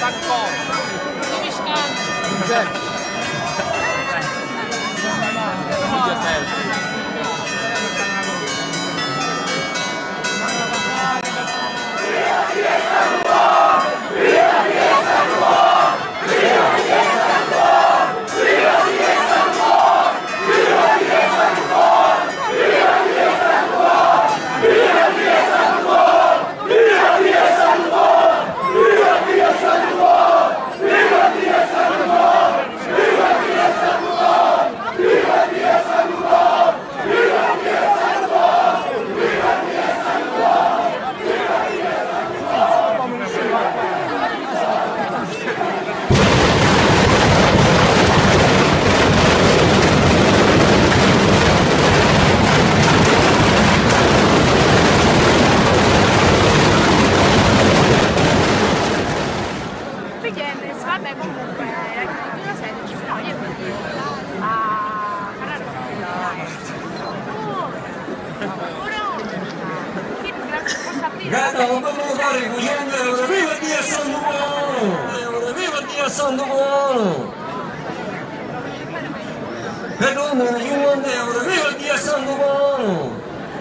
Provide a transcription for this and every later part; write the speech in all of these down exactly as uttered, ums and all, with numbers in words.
Gata, non devo fare quindici euro, viva Dio Santo Buono! Viva Dio Santo Buono! Per donne cinquanta euro, viva Dio Santo Buono!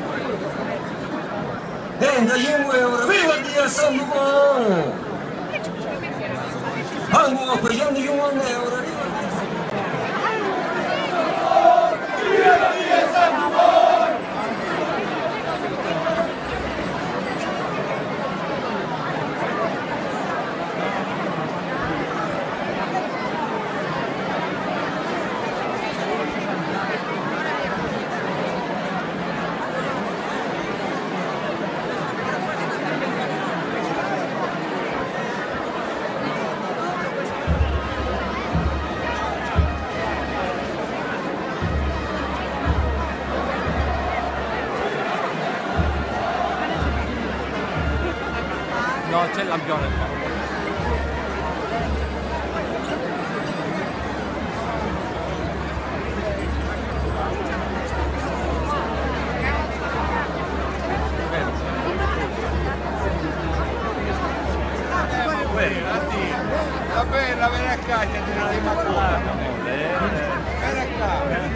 trentacinque euro, viva Dio Santo Buono! Ancora per centocinquanta euro, viva Dio Santo Buono! No, c'è il lampione qua. Va bene, la vieni a casa, ti non ma qua. Vieni a casa.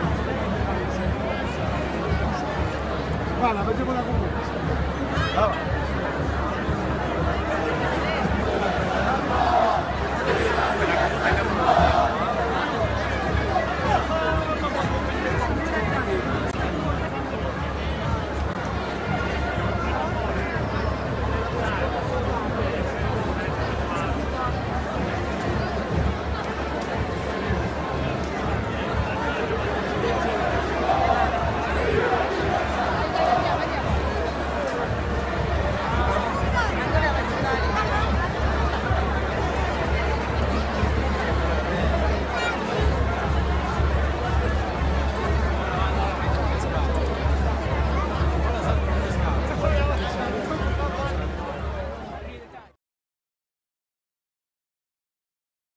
Guarda, facciamo una comunità.